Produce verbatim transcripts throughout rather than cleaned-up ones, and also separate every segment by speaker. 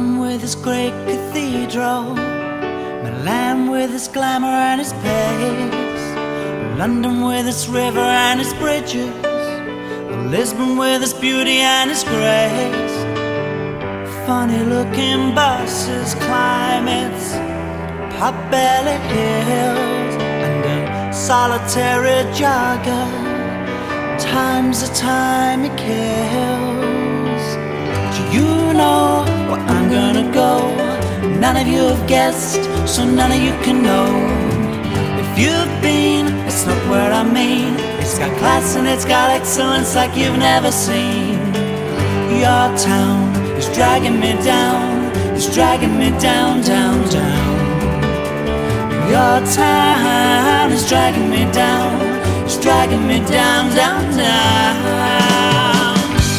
Speaker 1: Rome with its great cathedral, Milan with its glamour and its pace, London with its river and its bridges, Lisbon with its beauty and its grace. Funny looking buses climb its pot-belly hills, and a solitary jogger times the time it kills. Do you know where I'm gonna go? None of you have guessed, so none of you can know. If you've been, it's not where I mean. It's got class and it's got excellence like you've never seen. Your town is dragging me down, it's dragging me down, down, down. Your town is dragging me down, it's dragging me down, down, down.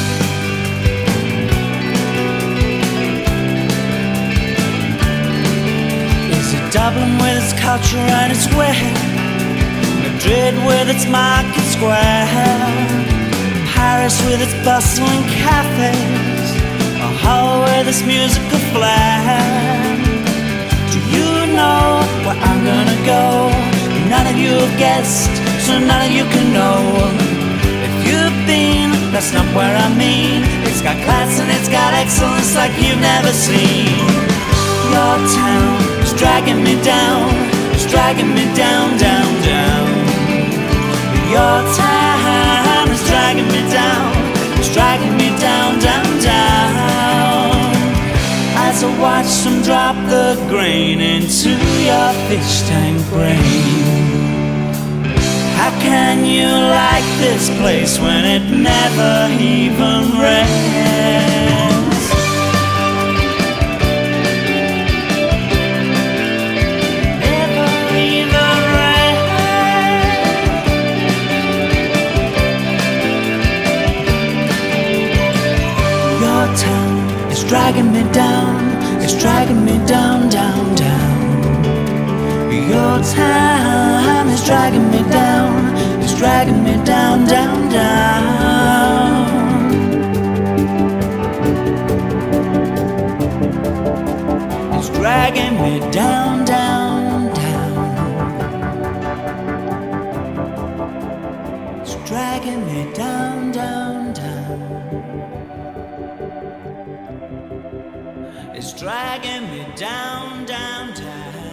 Speaker 1: Is it Dublin with its culture and its wit, Madrid with its market square, Paris with its bustling cafes, or Hull with its musical flair? Do you know where I'm gonna go? None of you have guessed, so none of you can know. If you've been, that's not where I mean. It's got class and it's got excellence like you've never seen. Your town is dragging me down, it's dragging me down, down, down. Your town is dragging me down, it's dragging me down, down, down. As I watch them drop the grain into your fish tank brain. How can you like this place when it never even rains? Never even rains. Your town is dragging me down, it's dragging me down, down, down. Your town is dragging me down, it's dragging me down, down, down. It's dragging me down, down, down. It's dragging me down, down, down. It's dragging me down, down, down.